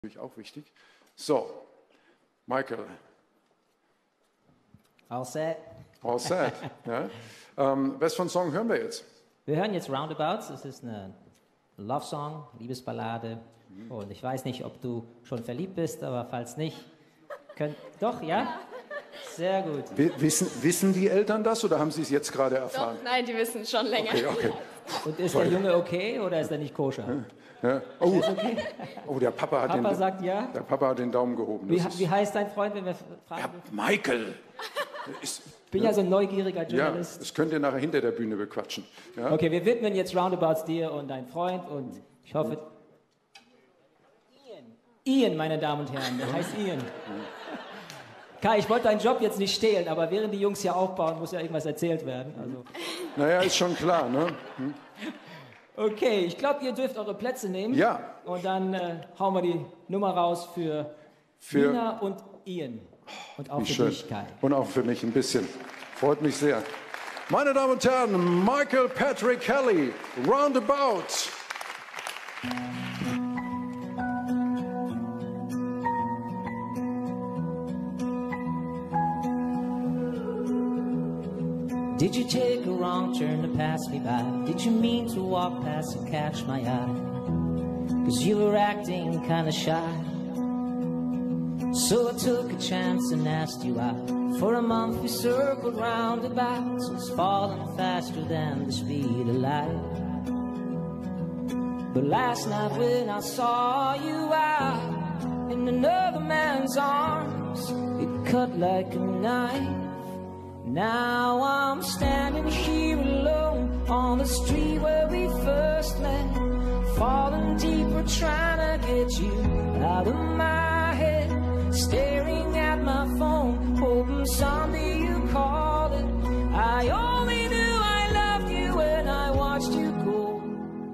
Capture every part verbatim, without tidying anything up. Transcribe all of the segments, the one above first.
Natürlich auch wichtig. So, Michael. All set. All set. Ja. Ähm, was für einen Song hören wir jetzt? Wir hören jetzt Roundabouts. Es ist eine Love-Song, Liebesballade. Und ich weiß nicht, ob du schon verliebt bist, aber falls nicht, könnt... Doch, ja? Sehr gut. Wissen, wissen die Eltern das oder haben sie es jetzt gerade erfahren? Doch, nein, die wissen schon länger. Okay, okay. Und ist der Junge okay oder ist er nicht koscher? Ja. Oh. Okay? Oh, der Papa hat Papa den, sagt ja. Der Papa hat den Daumen gehoben. Wie, ist, wie heißt dein Freund, wenn wir fragen? Ja, Michael. Ist, Ich bin ja so ein neugieriger ja, Journalist. das könnt ihr nachher hinter der Bühne bequatschen. Ja? Okay, wir widmen jetzt Roundabouts dir und dein Freund und ich hoffe... Ian. Ian, meine Damen und Herren, der heißt Ian. Kai, ich wollte deinen Job jetzt nicht stehlen, aber während die Jungs hier aufbauen, muss ja irgendwas erzählt werden. Also. Naja, ist schon klar, ne? Hm? Okay, ich glaube, ihr dürft eure Plätze nehmen. Ja. Und dann äh, hauen wir die Nummer raus für, für Nina und Ian. Und auch Wie für schön. dich, Kai. Und auch für mich ein bisschen. Freut mich sehr. Meine Damen und Herren, Michael Patrick Kelly, Roundabout. Did you take a wrong turn to pass me by? Did you mean to walk past and catch my eye? Cause you were acting kinda shy. So I took a chance and asked you out. For a month we circled roundabouts. It was falling faster than the speed of light. But last night when I saw you out in another man's arms, it cut like a knife. Now I'm standing here alone on the street where we first met, falling deeper trying to get you out of my head, staring at my phone, hoping someday you call it. I only knew I loved you when I watched you go.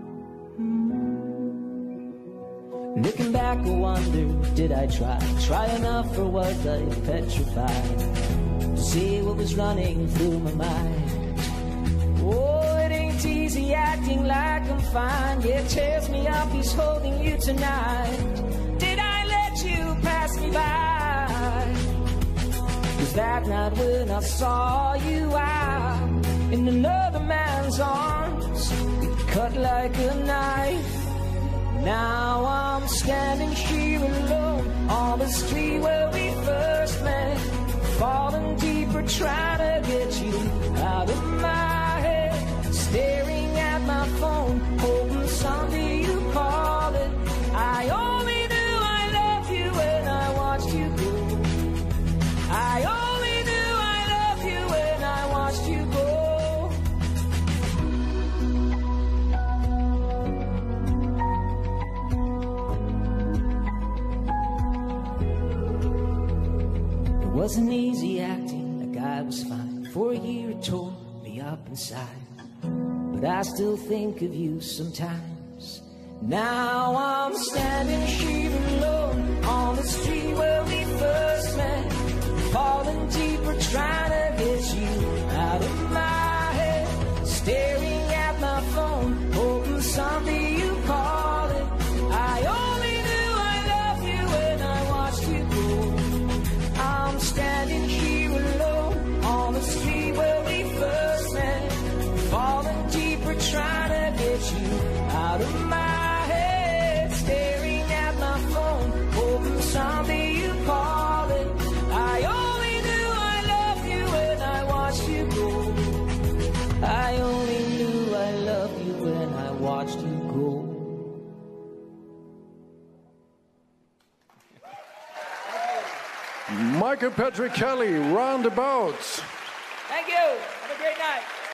Mm. Looking back I wonder, did I try, try enough or was I petrified? See what was running through my mind. Oh, it ain't easy acting like I'm fine. Yeah, it tears me up, he's holding you tonight. Did I let you pass me by? Cause that night when I saw you out in another man's arms, it cut like a knife. Now I'm standing here alone on the street where we first met, falling deeper, trying to get you out of my head, staring at my phone, hoping someday you call it. I only knew I loved you when I watched you go. I only knew I loved you when I watched you go. It wasn't easy acting like I was fine. For a year it tore me up inside, but I still think of you sometimes. Now I'm standing here alone on the street where we first met, falling deeper trying to get you out of my head, staring at my phone, hoping someday you call it. I only knew I loved you when I watched you go. I'm standing here alone on the street where we first met, falling deeper trying to get you out of my head, staring at my phone, hoping someday you call it. I only knew I loved you when I watched you go. I only knew I loved you when I watched you go. Michael Patrick Kelly, Roundabout. Thank you. Have a great night.